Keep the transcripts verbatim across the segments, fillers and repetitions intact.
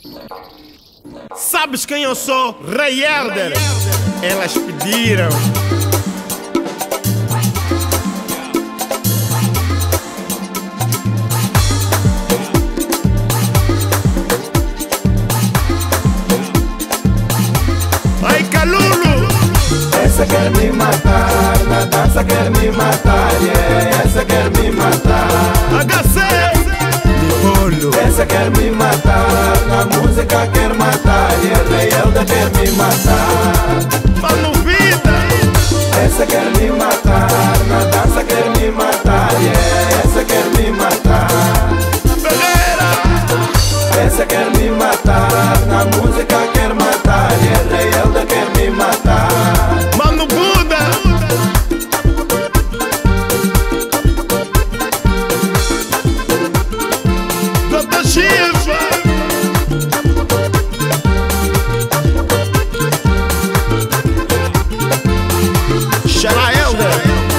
Sabes quem eu sou? Rei Elder. Elas pediram. Ai, Calulu! Essa quer me matar, na dança quer me matar, yeah. Essa quer me matar. H C! Bolo. Essa quer me matar, na música quer matar, yeah. Rei Elder quer me matar. Mano Vida! Essa quer me matar, na dança quer me matar, yeah. Essa quer me matar. Ferreira! Essa quer me matar, na música quer matar, yeah. Rei Elder quer me matar. Mano Buda! doutor Chifa! Xará Elder!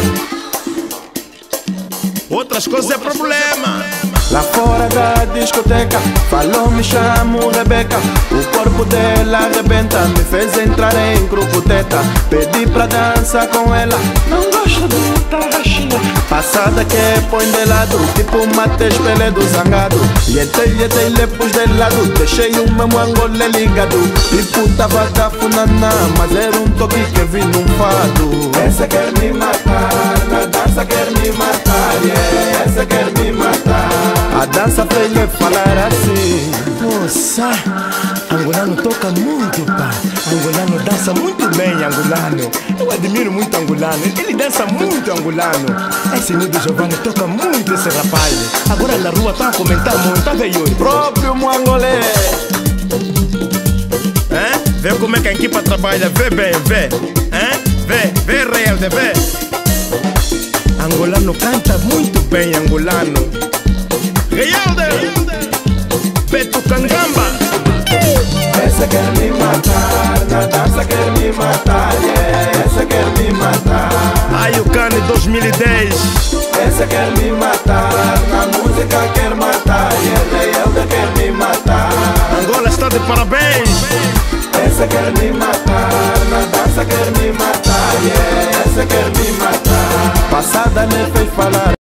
Outras coisas é problema. Lá fora da discoteca, falou, me chamo Rebeca. O corpo dela arrebenta, me fez entrar em grupoteta. Pedi pra dançar com ela, não gosto de tarraxinha. Passada que põe de lado, tipo Matheus Pelé do Zangado. Yetei, yetei, lhe pus de lado, deixei o meu angolé ligado. Tipo tava da funana, mas era um toque que vi num fado. Essa quer me matar, na dança quer me matar, yeah. Essa quer me matar. A dança fez lhe falar assim: Nossa, angolano toca muito, pá. Angolano dança muito bem, angolano. Eu admiro muito angolano, ele dança muito angolano. Esse Nido Giovanni toca muito esse rapaz. Agora na rua tá a comentar muito, tá veio? próprio Mwangolé. Hã? Vê como é que a equipa trabalha, vê bem, vê. Hã? Vê, vê, real, vê. Angolano canta muito bem, angolano. Realder, Beto Cangamba. Essa quer me matar, na dança quer me matar, yeah. Essa quer me matar. Ai, o Cane dois mil e dez. Essa quer me matar, na música quer matar, yeah. Rei Elder quer me matar. Angola está de parabéns. Essa quer me matar, na dança quer me matar, yeah. Essa quer me matar. Passada me fez falar.